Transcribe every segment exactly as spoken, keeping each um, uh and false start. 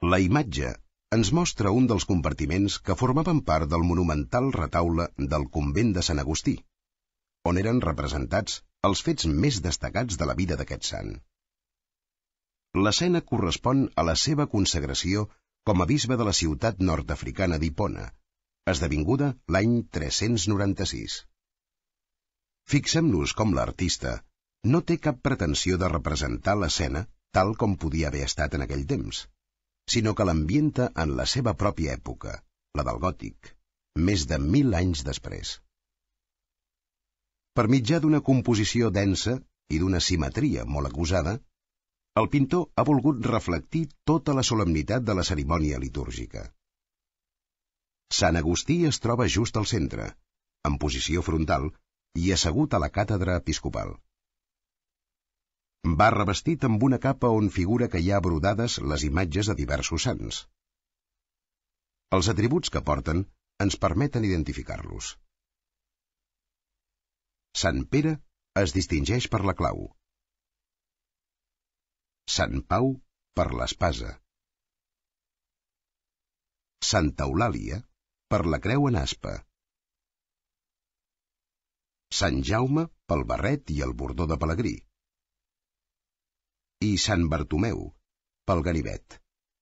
La imatge ens mostra un dels compartiments que formaven part del monumental retaule del convent de Sant Agustí, on eren representats els fets més destacats de la vida d'aquest sant. L'escena correspon a la seva consagració com a bisbe de la ciutat nord-africana d'Hipona, esdevinguda l'any tres-cents noranta-sis. Fixem-nos com l'artista no té cap pretensió de representar l'escena tal com podia haver estat en aquell temps, sinó que l'ambienta en la seva pròpia època, la del gòtic, més de mil anys després. Per mitjà d'una composició densa i d'una simetria molt acusada, el pintor ha volgut reflectir tota la solemnitat de la cerimònia litúrgica. Sant Agustí es troba just al centre, en posició frontal i assegut a la càtedra episcopal. Va revestit amb una capa on figura que hi ha brodades les imatges de diversos sants. Els atributs que porten ens permeten identificar-los. Sant Pere es distingeix per la clau. Sant Pau per l'espasa. Santa Eulàlia per la creu en aspa. Sant Jaume pel barret i el bordó de pelegrí. I Sant Bartomeu pel ganivet.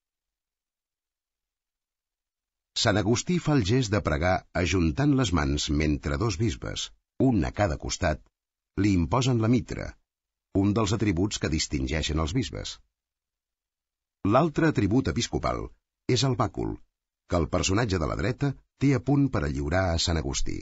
Sant Agustí fa el gest de pregar ajuntant les mans mentre dos bisbes, un a cada costat, li imposen la mitra, un dels atributs que distingeixen els bisbes. L'altre atribut episcopal és el bàcul, que el personatge de la dreta té a punt per a lliurar a Sant Agustí.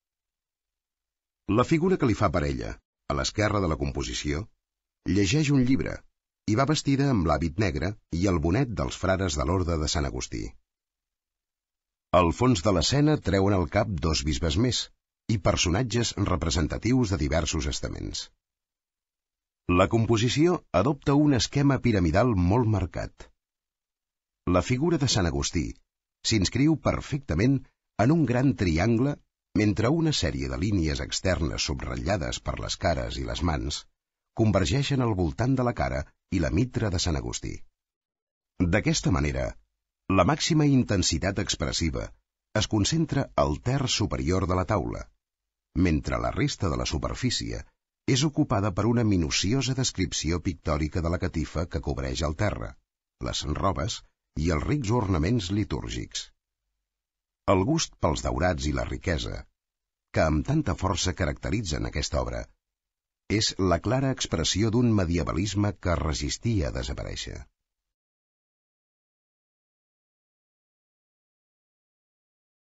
La figura que li fa parella, a l'esquerra de la composició, llegeix un llibre i va vestida amb l'hàbit negre i el bonet dels frares de l'orde de Sant Agustí. Al fons de l'escena treuen al cap dos bisbes més i personatges representatius de diversos estaments. La composició adopta un esquema piramidal molt marcat. La figura de Sant Agustí s'inscriu perfectament en un gran triangle mentre una sèrie de línies externes subratllades per les cares i les mans convergeixen al voltant de la cara i la mitra de Sant Agustí. D'aquesta manera, la màxima intensitat expressiva es concentra al terç superior de la taula, mentre la resta de la superfície és ocupada per una minuciosa descripció pictòrica de la catifa que cobreix el terra, les robes i els rics ornaments litúrgics. El gust pels daurats i la riquesa, que amb tanta força caracteritzen aquesta obra, és la clara expressió d'un medievalisme que resistia a desaparèixer.